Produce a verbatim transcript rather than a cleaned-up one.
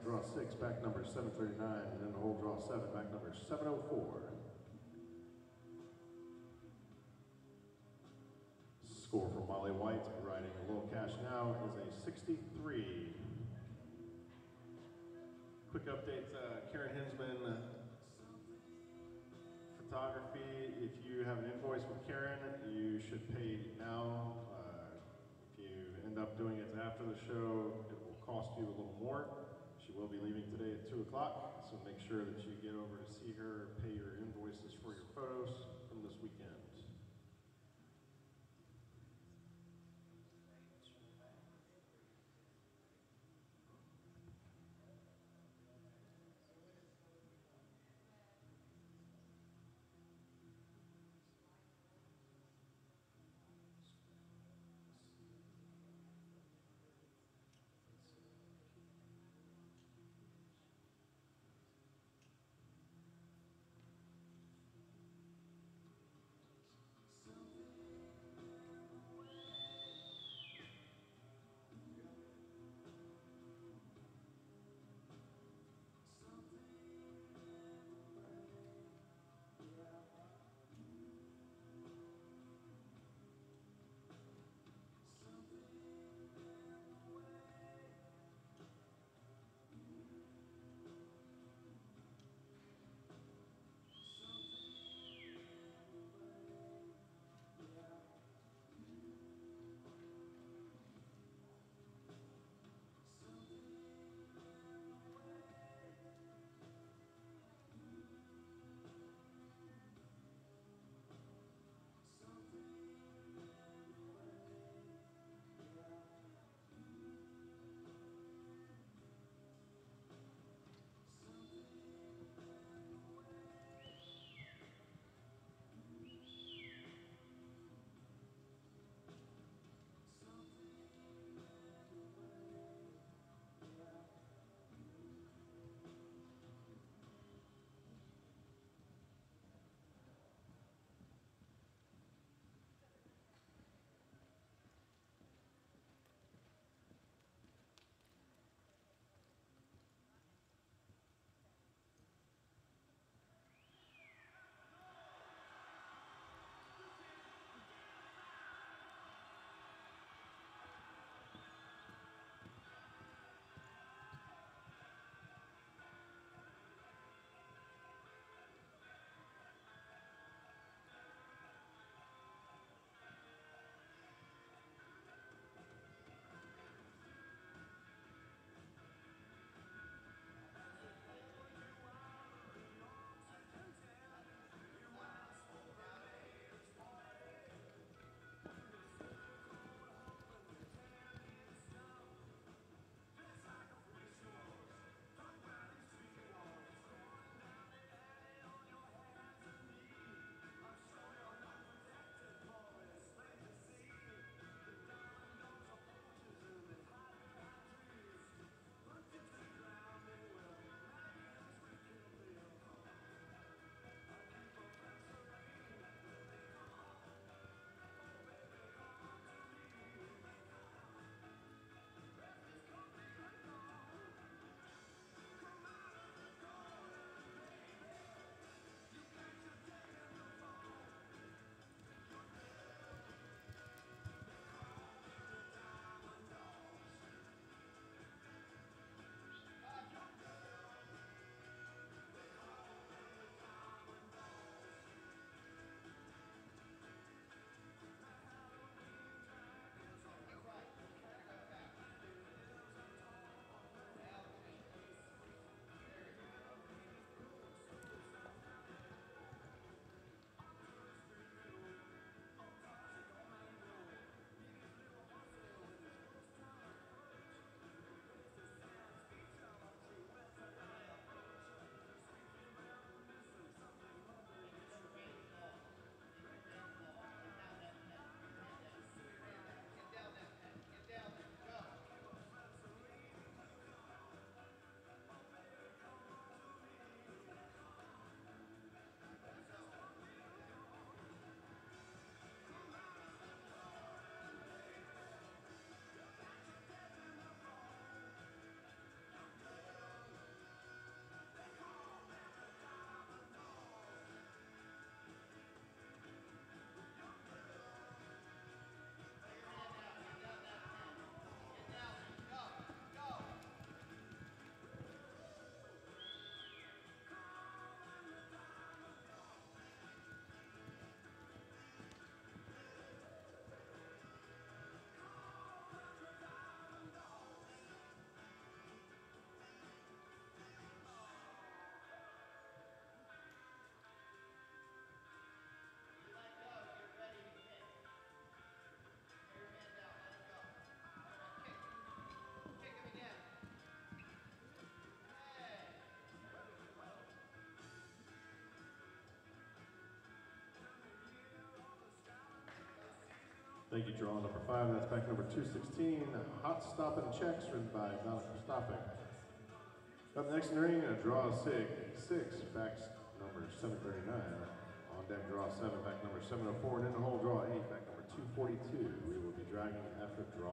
draw six, back number seven thirty-nine, and then the whole draw seven, back number seven oh four. Score for Molly White, riding a little cash now, is a sixty-three. Quick update, uh, Karen Hinsman, uh, photography. If you have an invoice with Karen, you should pay now. Uh, if you end up doing it after the show, it will cost you a little more. She will be leaving today at two o'clock, so make sure that you get over to see her, pay your invoices for your photos from this weekend. Thank you, draw number five. That's back number two sixteen. Hot Stoppin' Checks, written by Donna Stopping. Up next in the ring, uh, draw six, six, back number seven thirty-nine. On deck, draw seven, back number seven oh four. And in the hole, draw eight, back number two forty-two. We will be dragging after draw.